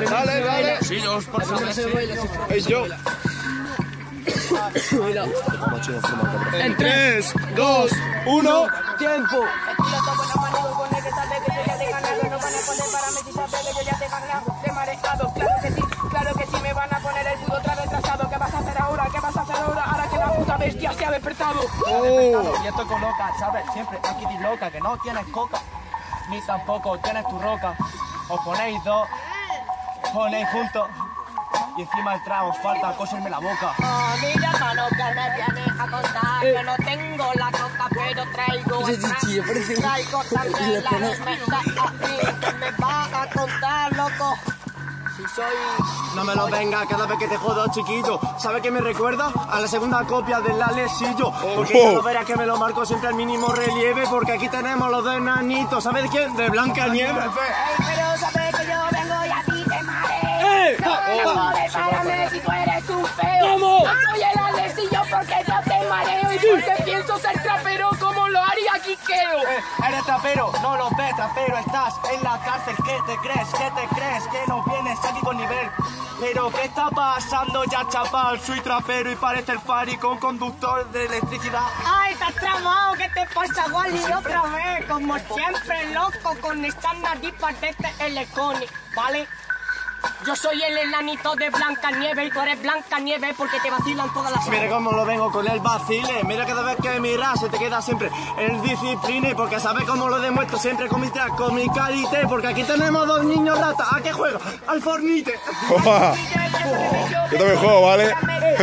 Dale. Sí, yo por favor. Es yo. En 3, 2, 1, tiempo. Claro que sí, me van a poner el puto otra vez trazado. ¿Qué vas a hacer ahora? Ahora que la puta bestia se ha despertado. Y esto coloca, ¿sabes? Siempre aquí di loca, que no tienes coca, ni tampoco tienes tu roca. Os ponéis dos, ponéis juntos, y encima el trago os falta coserme la boca. Oh, mira, mano, que me vienes a contar. Yo no tengo la coca, pero traigo también la respuesta a mí. ¿Qué me vas a contar, loco? Si soy... No me lo venga cada vez que te jodo, chiquito. ¿Sabes qué me recuerda? A la segunda copia del Alesillo. Porque ya lo verás que me lo marco siempre al mínimo relieve. Porque aquí tenemos los dos enanitos. ¿Sabes de quién? De Blancanieves. Pero sabes que yo vengo y a ti te mareé. No jodes, párame si tú eres un feo. ¿Cómo? Yo soy el Alesillo porque yo te mareo y porque pienso ser trapero como lo haría Quiqueo. Eres trapero, no lo ves, trapero. Estás en la cárcel. ¿Qué te crees? Que no vienes aquí con nivel. Pero ¿qué está pasando ya, chaval? Soy trapero y parece el Fari con conductor de electricidad. Ay, estás tramado, ¿qué te pasa, Wally? Otra vez, como siempre, loco, con estas naripas de este helicóptero, ¿vale? Yo soy el enanito de Blancanieves y tú eres Blancanieves porque te vacilan todas las... Mira cómo lo vengo con el vacile. Mira cada vez que miras se te queda siempre el discipline. Porque sabes cómo lo demuestro siempre con mi track, con mi carité. Porque aquí tenemos dos niños ratas. ¿A qué juego? Al Fornite. Yo también juego, ¿vale?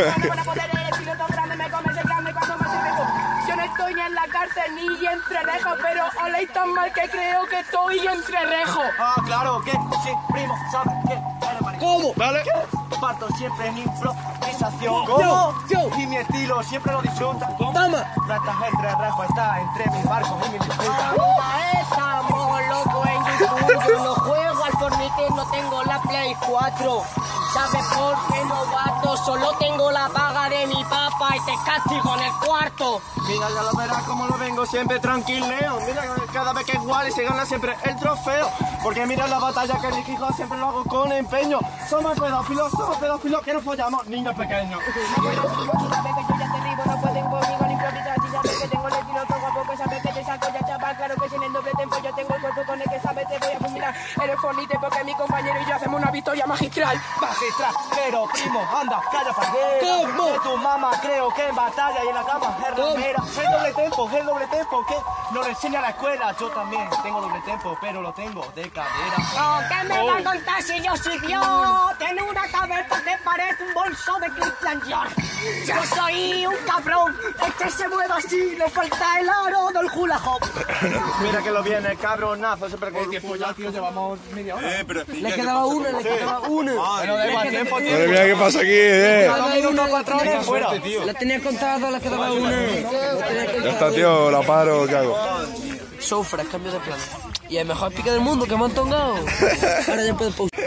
Yo no estoy ni en la cárcel ni entre rejos, pero oléis tan mal que creo que estoy entre rejos. Ah, claro, que sí, primo, ¿sabes qué? ¿Cómo? Dale. Parto siempre en improvisación. ¿Cómo? Y mi estilo siempre lo disfruta. Toma. No estás entre rejos, está entre mis barcos y mis disputas. Estamos locos en YouTube. Yo no juego al Fornite, no tengo la Play 4. ¿Sabes por qué no gato? Solo tengo la paga de mi papá y te castigo en el cuarto. Mira, ya lo verás como lo vengo siempre tranquileo. Mira, cada vez que es igual y se gana siempre el trofeo. Porque mira la batalla que elijo siempre lo hago con empeño. Somos pedófilos que no follamos niños pequeños. Sabes que yo ya te ribo, no pueden conmigo ni improvisar. Si sabes que tengo el estilo todo guapo, que sabes que te saco ya chaval. Claro que si en el doble tempo yo tengo el cuerpo con el que sabes te voy a fulminar. Eres Fornite porque mi compañero y yo hacemos una victoria magistral. Magistral, pero primo, anda, calla para ¿Cómo? que tu mamá creo que en batalla y en la cama es ramera. El doble tempo que no le enseña a la escuela. Yo también tengo doble tempo, pero lo tengo de cadera. No, ¿qué me va a contar si yo soy Dios? Tiene una cabeza que parece un bolso de Christian Dior. Yo soy un cabrón, es que se mueve así, le falta el aro del hula hoop. Mira que lo viene, cabronazo, siempre con tiempo ya, tío, llevamos media hora. Pero Le quedaba una. Bueno, da igual tiempo, tío. madre mía, ¿qué pasa aquí, Dos minutos, 4 horas, fuera. La tenía contada, le quedaba una. Ya está, tío, la paro, ¿qué hago? Sofra, cambio de plan. Y el mejor pique del mundo que me han tongado. Ahora ya puedo pausar.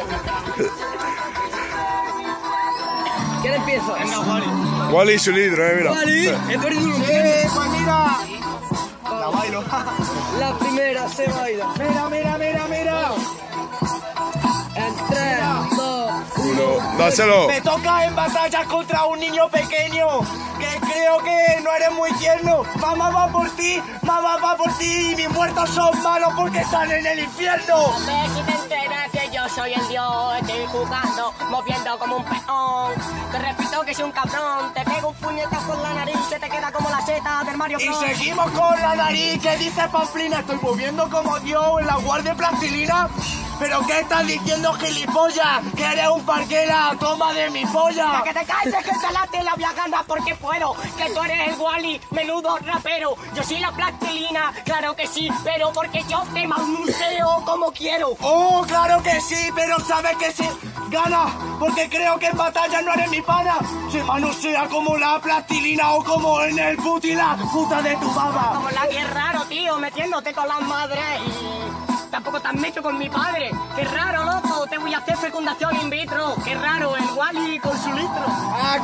¿Quién empieza? Wally y su litro, mira. Wally, he perdido un Pues mira. La bailo. La primera se baila. Mira. En 3, 2, Uno, dáselo. Me toca en batalla contra un niño pequeño que creo que no eres muy tierno. Mamá va por ti y mis muertos son malos porque están en el infierno. Hombre, si te enteras que yo soy el dios, estoy jugando, moviendo como un peón. Te repito que soy un cabrón, te pego un puñetazo en la nariz, se te queda como la seta del Mario Y Bros. seguimos con la nariz. ¿Qué dice Pamplina? Estoy moviendo como Dios en la guardia de plastilina. ¿Pero qué estás diciendo, gilipollas? Que eres un parquera, toma de mi polla. Que te calles, que te late la voy a ganar porque puedo. Que tú eres el Wally, menudo rapero. Yo soy la plastilina, claro que sí, pero porque yo te manoseo como quiero. Oh, claro que sí, pero sabes que sí. Gana, porque creo que en batalla no eres mi pana. Se manosea como la plastilina o como en el putila, puta de tu baba. Como la que es raro, tío, metiéndote con las madres y... Tampoco te has metido con mi padre. Qué raro, loco. Te voy a hacer fecundación in vitro. Qué raro, el Wally con su litro. Ah,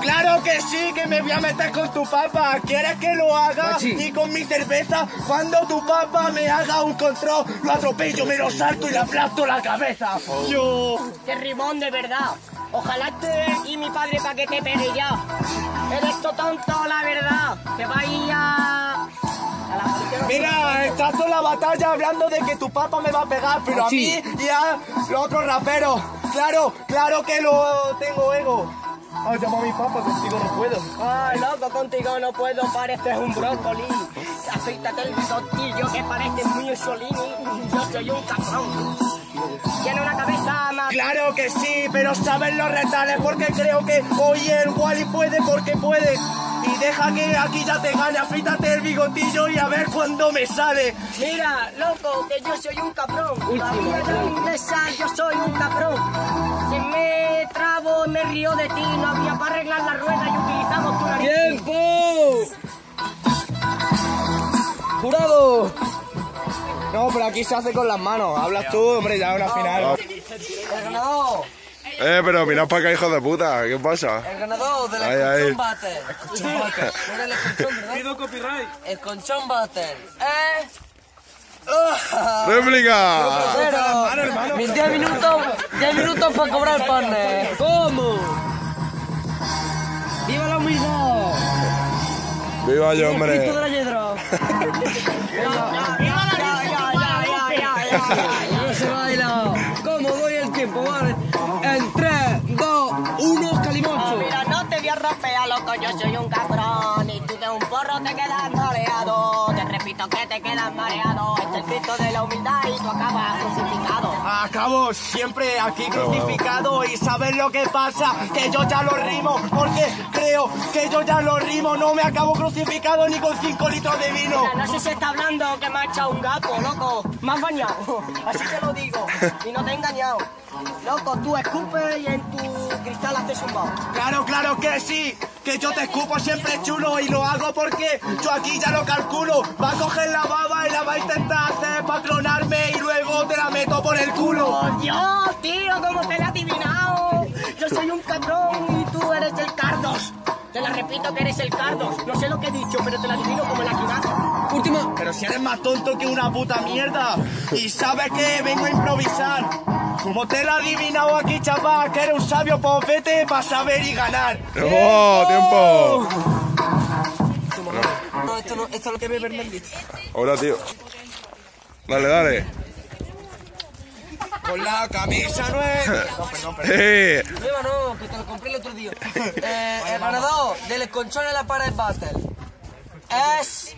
Claro que sí, que me voy a meter con tu papá. ¿Quieres que lo haga? Y con mi cerveza, cuando tu papá me haga un control, lo atropello, me lo salto y le aplasto la cabeza. Yo. Qué rimón, de verdad. Ojalá te y mi padre para que te pegue ya. Eres todo tonto, la verdad. Te vaya... Mira, estás en la batalla hablando de que tu papá me va a pegar, pero a mí ya los otros raperos. Claro que lo tengo ego. Ah, llamo a mi papá, contigo no puedo. Ay, loco, contigo no puedo, pareces un brócoli. Afeítate el bigotillo que parece muy Mussolini. Yo soy un cabrón. Tiene una cabeza más... Claro que sí, pero saben los retales porque creo que hoy el Wally puede porque puede. Y deja que aquí ya te gane, afeítate el bigotillo y a ver cuándo me sale. Mira, loco, que yo soy un cabrón. La vida de la inglesa, yo soy un cabrón. Si me trabo, me río de ti. No había para arreglar la rueda y utilizamos tu nariz. ¡Tiempo! ¡Jurado! No, pero aquí se hace con las manos. Hablas tú, hombre, ya es una final. El ganador. Pero mirad para acá, hijos de puta. ¿Qué pasa? El ganador de la Ahí. Esconchón Battle. Era el Esconchón, ¿verdad? Pido copyright. Esconchón Battle. ¡Réplica! Pero, mis 10 minutos para cobrar el partner. ¿Cómo? ¡Viva la humildad! ¡Viva yo, hombre! ¡Cristo de la Yedra! ¡No se baila! ¿Cómo doy el tiempo? Vale. En 3, 2, 1, calimocho. Mira, no te voy a rapear, loco, yo soy un cabrón. Y tú de un porro te quedas mareado. Te repito que te quedas mareado. Este es el Cristo de la humildad y tú acabas crucificado. Acabo siempre aquí crucificado y ¿sabes lo que pasa? Que yo ya lo rimo, porque creo que yo ya lo rimo. No me acabo crucificado ni con 5 litros de vino. Mira, no sé si está hablando que me ha echado un gato, loco. Me has bañado, así te lo digo. Y no te he engañado. Loco, tú escupes y en tu cristal haces un bao. Claro que sí, que yo te escupo siempre chulo y lo hago porque yo aquí ya lo calculo. Va a coger la baba y la va a intentar hacer para clonarme y luego te la meto por el culo. ¡Oh, Dios, tío! ¿Cómo te la he adivinado? Yo soy un cabrón y tú eres el Cardos. Te la repito que eres el Cardos. No sé lo que he dicho, pero te la adivino como la quinaza. Última. Pero si eres más tonto que una puta mierda y sabes que vengo a improvisar. Como te la he adivinado aquí, chaval, que eres un sabio, pues vete para saber y ganar. ¡Oh, tiempo! No, esto es lo que me permite. Ahora, tío. Dale. Con la camisa nueva. Nueva no, que te lo compré el otro día. El ganador del Esconchón en la Pared Battle es...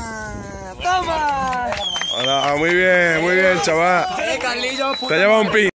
¡Toma! Hola, muy bien, chaval. Carlillo, Te lleva un pin.